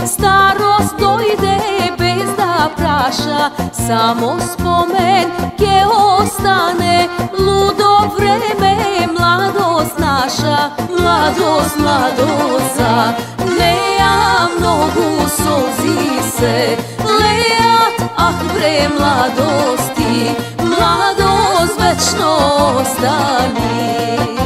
starost dojde bez da praša, samo spomen ke ostane, ludo vreme, mladost naša, mladost, mladost za neja mnogu solzi se lejat, ah bre mladosti, mladost večno ostani.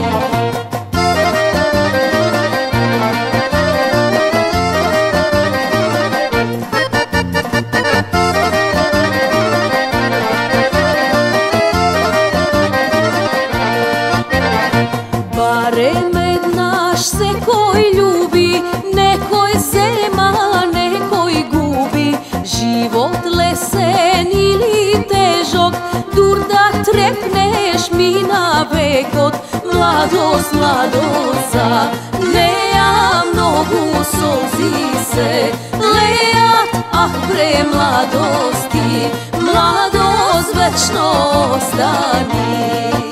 Barem naš se koji ljubi, nekoj zema, nekoj gubi, život lesen ili težok, dur da trepneš mi na vekot, mladost, mladost za neja mnogu solzi se lejat, ah bre mladosti, mladost večno ostani.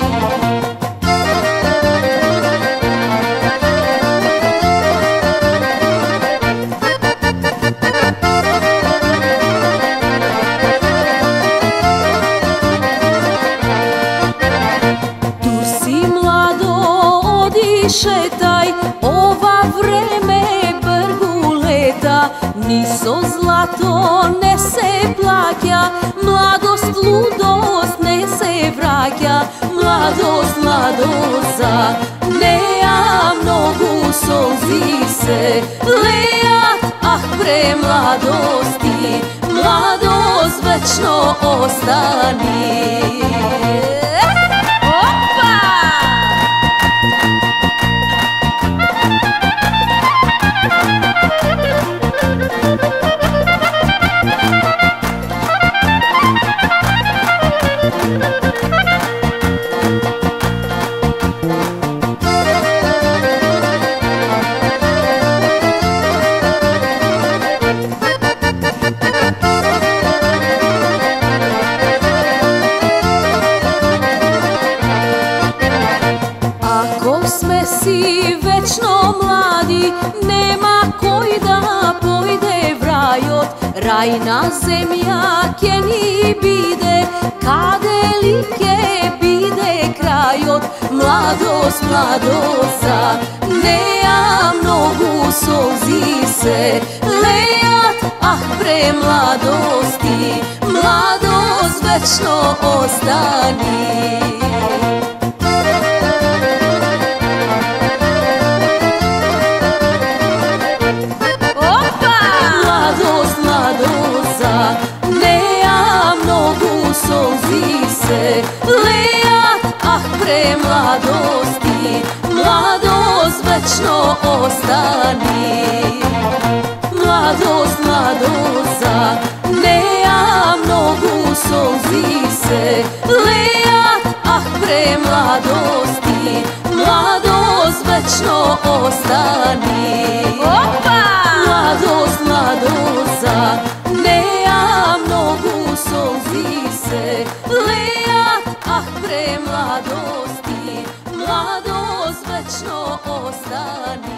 Šetaj, ova vreme brgu leta, niso zlato ne se plakja, mladost, ludost ne se vraća, mladost, mladost za neja mnogu solzi se lejat, ah bre mladosti, mladost večno ostani. Sme si večno mladi, nema koji da pojde v rajot, rajna zemlja ke ni bide, kade li ke bide krajot, mladost, mladost za neja mnogu solzi se lejat, ah bre mladosti, mladost večno ostani. Solzi se lejat, ah bre mladosti, mladost večno ostani. Mladost, mladost za neja mnogu solzi se lejat, ah bre mladosti, mladost večno ostani. Mladost, mladost za neja mnogu solzi se lejat, ah bre mladosti, mladost večno ostani.